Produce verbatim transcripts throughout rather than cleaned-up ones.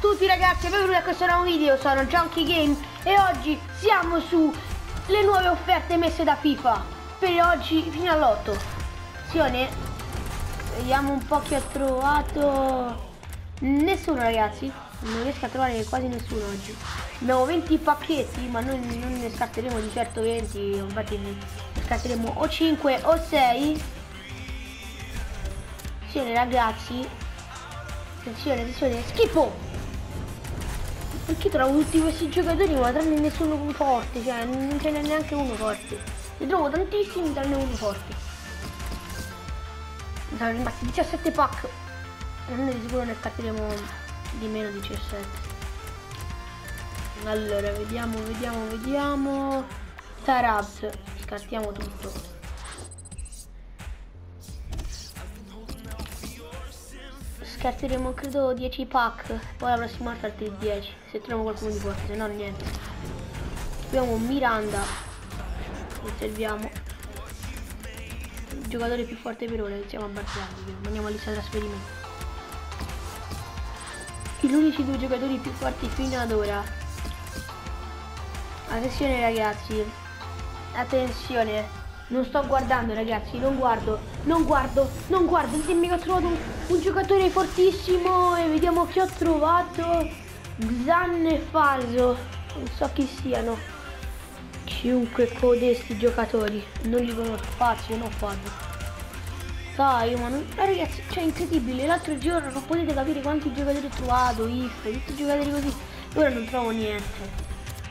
tutti ragazzi e benvenuti a questo nuovo video, sono Junkie Game e oggi siamo su le nuove offerte messe da FIFA per oggi fino all'otto. Azione, vediamo un po' chi ha trovato. Nessuno ragazzi, non riesco a trovare quasi nessuno oggi. Abbiamo venti pacchetti ma noi non ne scatteremo di certo venti, infatti ne scatteremo o cinque o sei. Attenzione ragazzi, attenzione, attenzione, schifo! Perché trovo tutti questi giocatori ma tranne nessuno forte, cioè non ce n'è neanche uno forte. Ne trovo tantissimi tranne uno forte. Sono rimasti diciassette pack e noi di sicuro ne scatteremo di meno di diciassette. Allora vediamo, vediamo, vediamo. Tarabs, scattiamo tutto. Scatteremo credo dieci pack, poi la prossima volta altri dieci, se troviamo qualcuno di forte, se no niente. Abbiamo Miranda, osserviamo il giocatore più forte per ora, iniziamo a Barzagli, andiamo alla lista trasferimento. Gli unici due giocatori più forti fino ad ora. Attenzione ragazzi, attenzione. Non sto guardando ragazzi, non guardo, non guardo, non guardo, dimmi che ho trovato un, un giocatore fortissimo e vediamo chi ho trovato. Xan e Faso, non so chi siano, chiunque codesti giocatori, non li conosco, Fazio, no Faso. Dai, ma non, eh, ragazzi, cioè incredibile, l'altro giorno non potete capire quanti giocatori ho trovato, If, tutti i giocatori così, ora non trovo niente.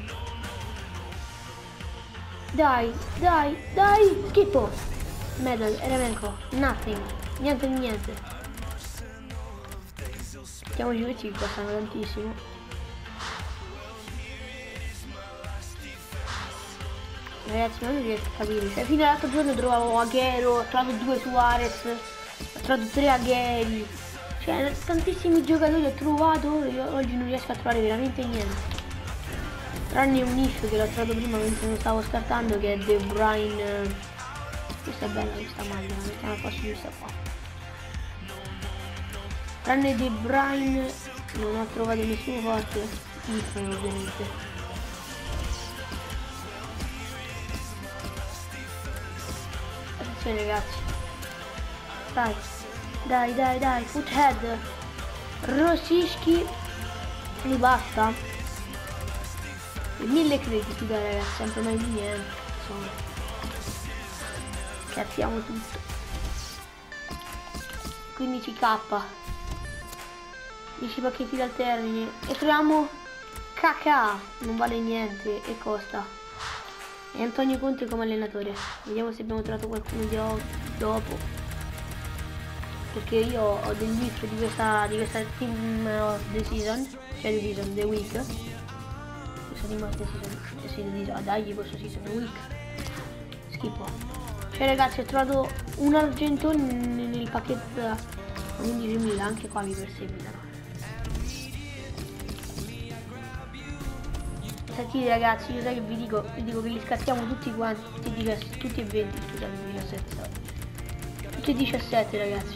Dai, dai, dai, schifo. Medal, Eremenko, nothing, niente niente. Mettiamoci questi che costano tantissimo. Ragazzi, non riesco a capire, cioè fino all'altro giorno trovavo Aguero, ho trovato due Suarez, ho trovato tre Agueri. Cioè tantissimi giocatori ho trovato e oggi non riesco a trovare veramente niente. Tranne un if che l'ho trovato prima mentre non stavo scartando, che è De Bruyne. Questa è bella questa maglia, la mettiamo al posto di questa qua. Tranne De Bruyne non ho trovato nessuno forte. If ovviamente. Attenzione ragazzi. Dai, dai, dai, dai, Foothead. Rosicki. Mi basta. Mille crediti dai ragazzi, sempre mai di niente, insomma. Cattiamo tutto. quindici k, dieci pacchetti dal termine e troviamo Kakà, non vale niente e costa. E Antonio Conte come allenatore. Vediamo se abbiamo trovato qualcuno di dopo, perché io ho del list di questa di questa team of the season, cioè the season, the week. Rimaste season, ah dai, questo season week schifo. Cioè ragazzi, ho trovato un argentone nel pacchetto undicimila, anche qua mi perseguitano. Sentite ragazzi, io sai che vi dico, vi dico che li scattiamo tutti quanti, tutti, tutti e venti, scusate, diciassette, tutti e diciassette ragazzi.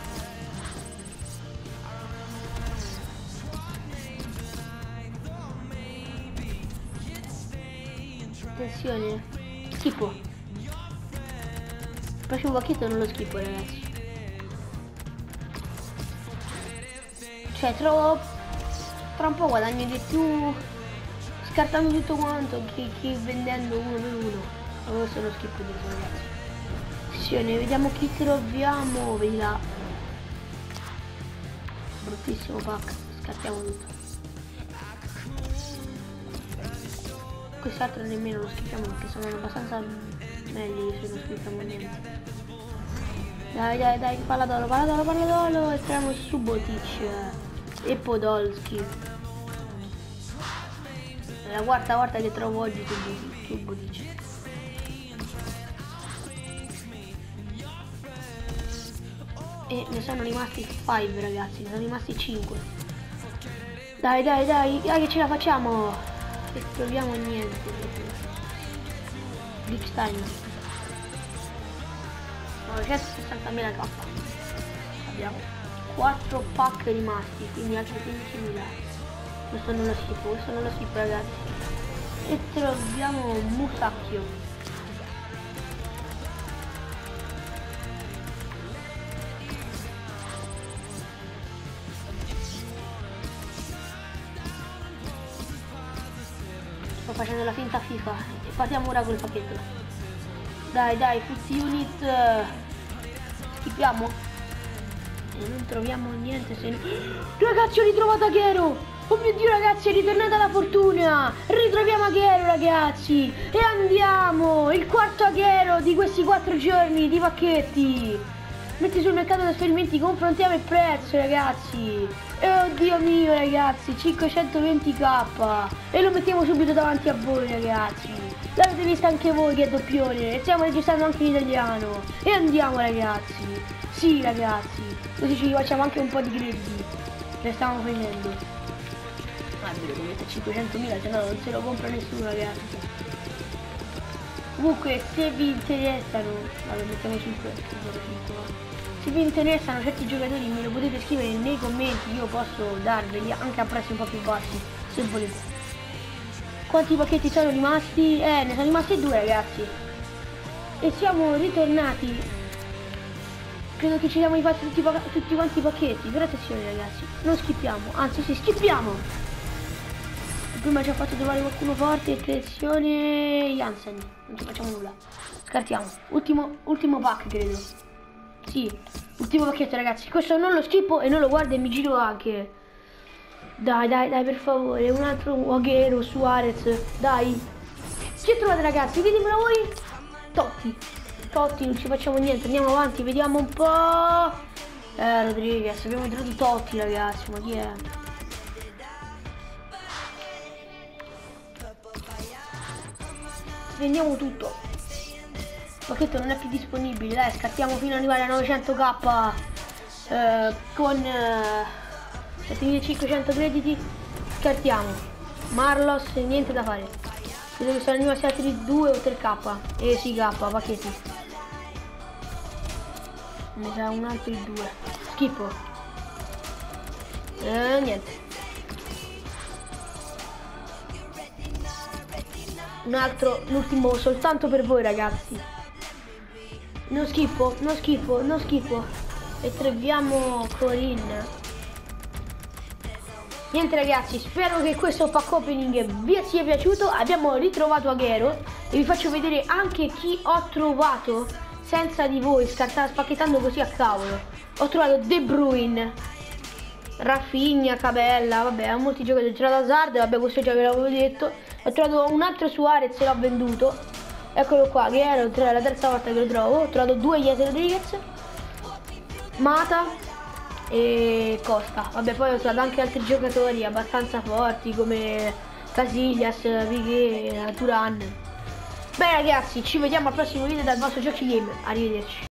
Attenzione, schifo. Il prossimo pacchetto non lo schifo ragazzi. Cioè trovo, tra un po' guadagno di più scartando tutto quanto che, che vendendo uno per uno. Ma questo è lo schifo di questo ragazzi. Attenzione, vediamo chi troviamo. Vedi là. Bruttissimo pack, scattiamo tutto. Quest'altro nemmeno lo schifiamo perché sono abbastanza meglio se non schifiamo niente. Dai dai dai, palladolo, palladolo, palladolo e troviamo Subotic e Podolski. È la quarta volta che trovo oggi Subotic. E ne sono rimasti cinque ragazzi, ne sono rimasti cinque. Dai dai dai, dai che ce la facciamo! E troviamo niente. Big Time novecentosessantamila k. Abbiamo quattro pack rimasti, quindi altri quindicimila. Questo non lo schifo, questo non lo schifo ragazzi. E troviamo Musacchio. Sto facendo la finta FIFA e partiamo ora col pacchetto. Dai dai, tutti unit. Schippiamo. E non troviamo niente se... Ragazzi, ho ritrovato Aghero! Oh mio Dio ragazzi, è ritornata la fortuna! Ritroviamo Aghero ragazzi! E andiamo! Il quarto Aghero di questi quattro giorni di pacchetti! Metti sul mercato di esperimenti, confrontiamo il prezzo ragazzi! E oddio mio ragazzi, cinquecentoventi k! E lo mettiamo subito davanti a voi ragazzi! L'avete visto anche voi che doppione! E stiamo registrando anche in italiano! E andiamo ragazzi! Sì ragazzi! Così ci facciamo anche un po' di crediti! Ne stiamo facendo! Ah, è vero che mette cinquecentomila, se no non se lo compra nessuno ragazzi. Comunque se vi interessano, vabbè mettiamo cinque, se vi interessano certi giocatori me lo potete scrivere nei commenti, io posso darveli anche a prezzi un po' più bassi se volete. Quanti pacchetti sono rimasti? Eh, ne sono rimasti due ragazzi. E siamo ritornati. Credo che ci siamo rifatti tutti, tutti quanti i pacchetti, però attenzione ragazzi, non schippiamo, anzi sì, schippiamo! Prima ci ha fatto trovare qualcuno forte, attenzione Jansen, non ci facciamo nulla, scartiamo, ultimo, ultimo pack credo, sì, ultimo pacchetto ragazzi, questo non lo schippo e non lo guardo e mi giro anche, dai dai dai per favore, un altro Aghero, Suarez, dai, ci trovate ragazzi, vediamolo voi, Totti, Totti, non ci facciamo niente, andiamo avanti, vediamo un po', eh Rodriguez, abbiamo trovato Totti ragazzi, ma chi è? Vendiamo tutto. Il pacchetto non è più disponibile, dai, scattiamo fino ad arrivare a novecento k eh, con eh, setemilacinquecento crediti, scartiamo. Marlos, niente da fare. Credo che sono rimasti altri due o tre k. Eh sì, k, pacchetti. Ne sa un altro due. Schifo. Eh, niente. Un altro, l'ultimo soltanto per voi ragazzi. Non schifo, non schifo, non schifo. E troviamo Corin. Niente ragazzi, spero che questo pack opening vi sia piaciuto. Abbiamo ritrovato Aghero e vi faccio vedere anche chi ho trovato senza di voi, spacchettando così a cavolo. Ho trovato De Bruyne, Rafinha, Cabella, vabbè, ho molti giocatori. Ho trovato Hazard, vabbè, questo già ve l'avevo detto. Ho trovato un altro Suarez e l'ho venduto. Eccolo qua, che era la terza volta che lo trovo. Ho trovato due Jesse Rodriguez, Mata e Costa. Vabbè, poi ho trovato anche altri giocatori abbastanza forti come Casillas, Piqué, Turan. Bene ragazzi, ci vediamo al prossimo video dal vostro Giochi Game. Arrivederci.